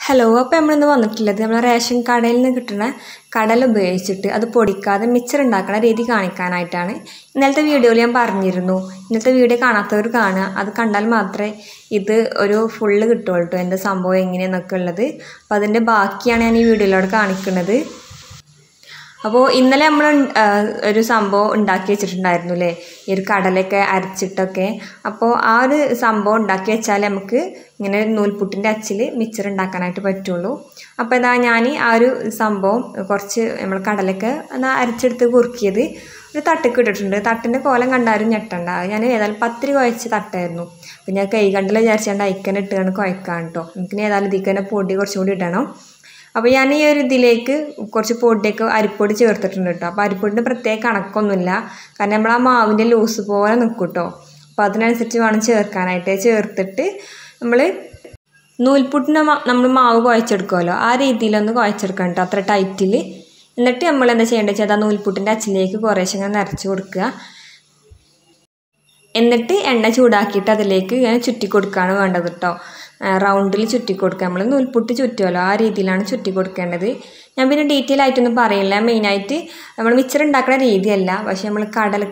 Hello, അപ്പോൾ നമ്മളിന്ന് വന്നിട്ടുള്ളത് നമ്മൾ റേഷൻ കടയിൽ നിന്ന് കിട്ടുന്ന കടല ഉപയോഗിച്ചിട്ട് അത് പൊടിക്കാതെ മിച്ചർ ഉണ്ടാക്കുന്ന രീതി കാണിക്കാനായിട്ടാണ്. ഇന്നലത്തെ വീഡിയോയിൽ ഞാൻ പറഞ്ഞിരുന്നു. ഇന്നത്തെ വീഡിയോ കാണാത്തവർ കാണുക, അത് കണ്ടാൽ മാത്രമേ ഇത് ഒരു ഫുള്ള് കിട്ടുള്ളൂ കേട്ടോ, എന്താ സംഭവം എങ്ങനെയെന്നൊക്കെ ഉള്ളത്. അപ്പോൾ അതിൻ്റെ ബാക്കിയാണ് ഞാൻ ഈ വീഡിയോയിലൂടെ കാണിക്കുന്നത്. അപ്പോൾ ഇന്നലെ നമ്മൾ ഒരു സംഭവം ഉണ്ടാക്കി വെച്ചിട്ടുണ്ടായിരുന്നു അല്ലേ, ഈ ഒരു കടലൊക്കെ അരച്ചിട്ടൊക്കെ. അപ്പോൾ ആ ഒരു സംഭവം ഉണ്ടാക്കി വെച്ചാൽ നമുക്ക് ഇങ്ങനെ നൂൽപുട്ടിൻ്റെ അച്ചിൽ മിച്ചർ ഉണ്ടാക്കാനായിട്ട് പറ്റുള്ളൂ. അപ്പോൾ ഇതാ ഞാൻ ആ ഒരു സംഭവം കുറച്ച് നമ്മൾ കടലൊക്കെ അരച്ചെടുത്ത് കുറുക്കിയത് ഒരു തട്ടിക്ക് ഇട്ടിട്ടുണ്ട്. തട്ടിൻ്റെ കോലം കണ്ടാലും ഞെട്ടണ്ട, ഞാൻ ഏതായാലും 10 കുഴച്ച് തട്ടായിരുന്നു. അപ്പോൾ ഞാൻ കൈ കണ്ടിൽ വിചാരിച്ചാണ്ട് അയക്കനെ ഇട്ടുകൊണ്ട് കുഴക്കാൻ കേട്ടോ. നമുക്കിനി ഏതായാലും ഇതിൽ തന്നെ പൊടി കുറച്ചും കൂടി ഇടണം. അപ്പോൾ ഞാൻ ഈ ഒരു ഇതിലേക്ക് കുറച്ച് പൊടിയൊക്കെ അരിപ്പൊടി ചേർത്തിട്ടുണ്ട് കേട്ടോ. അപ്പോൾ അരിപ്പൊടിൻ്റെ പ്രത്യേക കണക്കൊന്നുമില്ല, കാരണം നമ്മൾ ആ മാവിൻ്റെ ലൂസ് പോലെ നിൽക്കും കേട്ടോ. അപ്പോൾ അതിനനുസരിച്ച് വേണം ചേർക്കാനായിട്ട്. ചേർത്തിട്ട് നമ്മൾ നൂൽപുട്ടിന് നമ്മൾ മാവ് കുഴച്ചെടുക്കുമല്ലോ, ആ രീതിയിലൊന്ന് കുഴച്ചെടുക്കണം കേട്ടോ, അത്ര ടൈറ്റിൽ. എന്നിട്ട് നമ്മൾ എന്താ ചെയ്യേണ്ടത് വെച്ചാൽ ആ നൂൽപുട്ടിൻ്റെ അച്ചിലേക്ക് കുറേശ്ശെ ഇങ്ങനെ നിറച്ച് കൊടുക്കുക. എന്നിട്ട് എണ്ണ ചൂടാക്കിയിട്ട് അതിലേക്ക് ഇങ്ങനെ ചുറ്റി കൊടുക്കുകയാണ് വേണ്ടത് കേട്ടോ. റൗണ്ടിൽ ചുറ്റി കൊടുക്കുക, നമ്മൾ നൂൽപുട്ട് ചുറ്റുമല്ലോ ആ രീതിയിലാണ് ചുറ്റി കൊടുക്കേണ്ടത്. ഞാൻ പിന്നെ ഡീറ്റെയിൽ ആയിട്ടൊന്നും പറയില്ല. മെയിനായിട്ട് നമ്മൾ മിച്ചർ ഉണ്ടാക്കുന്ന രീതിയല്ല, പക്ഷേ നമ്മൾ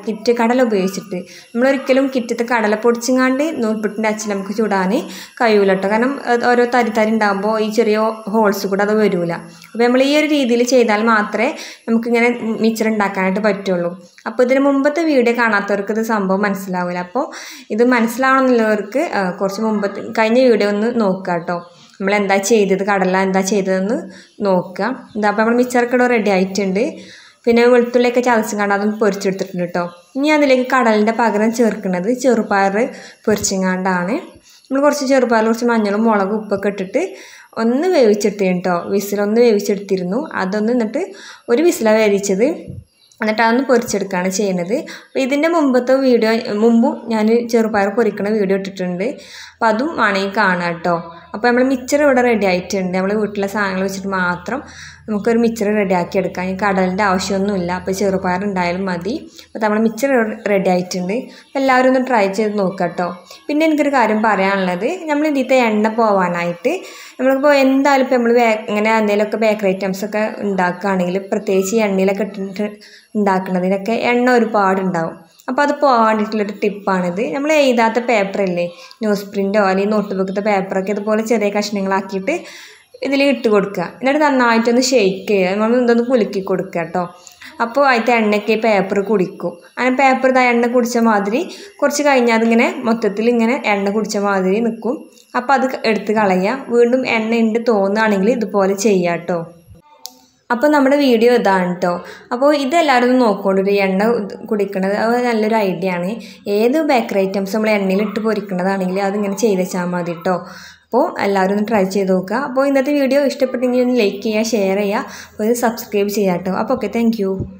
കടല ഉപയോഗിച്ചിട്ട് നമ്മളൊരിക്കലും കിറ്റത്തെ കടല പൊടിച്ചിങ്ങാണ്ട് നൂൽപുട്ടിൻ്റെ അച്ചിൽ നമുക്ക് ചൂടാൻ കഴിയൂല കേട്ടോ. കാരണം ഓരോ തരി ഉണ്ടാകുമ്പോൾ ഈ ചെറിയ ഹോൾസ് കൂടെ അത് വരില്ല. അപ്പോൾ നമ്മൾ ഈ ഒരു രീതിയിൽ ചെയ്താൽ മാത്രമേ നമുക്കിങ്ങനെ മിച്ചർ ഉണ്ടാക്കാനായിട്ട് പറ്റുള്ളൂ. അപ്പോൾ ഇതിന് മുമ്പത്തെ വീഡിയോ കാണാത്തവർക്ക് ഇത് സംഭവം മനസ്സിലാവില്ല. അപ്പോൾ ഇത് മനസ്സിലാവണമെന്നുള്ളവർക്ക് കുറച്ച് കഴിഞ്ഞ വീഡിയോ ഒന്ന് നോക്കുക കേട്ടോ. നമ്മളെന്താ ചെയ്തത്, കടല എന്താ ചെയ്തതെന്ന് നോക്കുക. എന്താ അപ്പോൾ നമ്മൾ മിച്ചറൊക്കെ റെഡി ആയിട്ടുണ്ട്. പിന്നെ വെളുത്തുള്ളിയൊക്കെ ചതച്ചും കണ്ട് അതൊന്ന് പൊരിച്ചെടുത്തിട്ടുണ്ട് കേട്ടോ. ഇനി അതിലേക്ക് കടലിൻ്റെ പകരം ചേർക്കുന്നത് ചെറുപയർ പൊരിച്ചിങ്ങാണ്ടാണ്. നമ്മൾ കുറച്ച് ചെറുപയർ, കുറച്ച് മഞ്ഞളും മുളകും ഉപ്പൊക്കെ ഇട്ടിട്ട് ഒന്ന് വേവിച്ചെടുത്തിരുന്നു കേട്ടോ. വിസിലൊന്ന് വേവിച്ചെടുത്തിരുന്നു. അതൊന്ന് എന്നിട്ട് ഒരു വിസിലാണ് വേവിച്ചത്. എന്നിട്ട് അതൊന്ന് പൊരിച്ചെടുക്കുകയാണ് ചെയ്യുന്നത്. അപ്പോൾ ഇതിൻ്റെ മുമ്പും ഞാൻ ചെറുപയർ പൊരിക്കുന്ന വീഡിയോ ഇട്ടിട്ടുണ്ട്. അപ്പോൾ അതും വേണമെങ്കിൽ കാണാം കേട്ടോ. അപ്പോൾ നമ്മൾ മിച്ചർ ഇവിടെ റെഡി ആയിട്ടുണ്ട്. നമ്മൾ വീട്ടിലെ സാധനങ്ങൾ വെച്ചിട്ട് മാത്രം നമുക്കൊരു മിച്ചർ റെഡിയാക്കി എടുക്കാം. ഈ കടലിൻ്റെ ആവശ്യമൊന്നുമില്ല, അപ്പോൾ ചെറുപയർ ഉണ്ടായാലും മതി. അപ്പോൾ നമ്മൾ മിച്ചർ റെഡി ആയിട്ടുണ്ട്. അപ്പോൾ എല്ലാവരും ഒന്ന് ട്രൈ ചെയ്ത് നോക്കാം കേട്ടോ. പിന്നെ എനിക്കൊരു കാര്യം പറയാനുള്ളത്, നമ്മൾ ഇതിലത്തെ എണ്ണ പോകാനായിട്ട് നമ്മളിപ്പോൾ എന്തായാലും ഇപ്പോൾ നമ്മൾ ഇങ്ങനെ എന്തെങ്കിലുമൊക്കെ ബേക്കറി ഐറ്റംസൊക്കെ ഉണ്ടാക്കുകയാണെങ്കിൽ പ്രത്യേകിച്ച് എണ്ണയിലൊക്കെ ഇട്ടിട്ട് ഉണ്ടാക്കുന്നതിനൊക്കെ എണ്ണ ഒരുപാടുണ്ടാവും. അപ്പോൾ അത് പോകാൻ വേണ്ടിയിട്ടുള്ളൊരു ടിപ്പാണിത്. നമ്മൾ എഴുതാത്ത പേപ്പറില്ലേ, ന്യൂസ് പ്രിൻ്റോ അല്ലെങ്കിൽ നോട്ട് ബുക്കത്തെ പേപ്പറൊക്കെ ഇതുപോലെ ചെറിയ കഷ്ണങ്ങളാക്കിയിട്ട് ഇതിൽ ഇട്ട് കൊടുക്കുക. എന്നിട്ട് നന്നായിട്ടൊന്ന് ഷെയ്ക്ക് ചെയ്യുക, നമ്മൾ ഇതൊന്ന് കുലുക്കി കൊടുക്കുക കേട്ടോ. അപ്പോൾ അതിൻ്റെ എണ്ണയ്ക്ക് പേപ്പർ കുടിക്കും. അങ്ങനെ പേപ്പർ എണ്ണ കുടിച്ച മാതിരി കുറച്ച് കഴിഞ്ഞാൽ അതിങ്ങനെ മൊത്തത്തിൽ ഇങ്ങനെ എണ്ണ കുടിച്ച മാതിരി നിൽക്കും. അപ്പോൾ അത് എടുത്ത് കളയുക. വീണ്ടും എണ്ണ ഉണ്ട് തോന്നുകയാണെങ്കിൽ ഇതുപോലെ ചെയ്യുക കേട്ടോ. അപ്പോൾ നമ്മുടെ വീഡിയോ ഇതാണ് കേട്ടോ. അപ്പോൾ ഇതെല്ലാവരും ഒന്ന് നോക്കിക്കൊണ്ടൊരു എണ്ണ കുടിക്കണത് അത് നല്ലൊരു ഐഡിയ ആണ്. ഏത് ബേക്കറി ഐറ്റംസ് നമ്മൾ എണ്ണയിലിട്ട് പൊരിക്കണതാണെങ്കിൽ അതിങ്ങനെ ചെയ്ത് വെച്ചാൽ മതി കേട്ടോ. അപ്പോൾ എല്ലാവരും ഒന്ന് ട്രൈ ചെയ്ത് നോക്കുക. അപ്പോൾ ഇന്നത്തെ വീഡിയോ ഇഷ്ടപ്പെട്ടെങ്കിൽ ഒന്ന് ലൈക്ക് ചെയ്യുക, ഷെയർ ചെയ്യുക, അപ്പോൾ ഇത് സബ്സ്ക്രൈബ് ചെയ്യുക കേട്ടോ. അപ്പോൾ ഓക്കെ, താങ്ക് യു.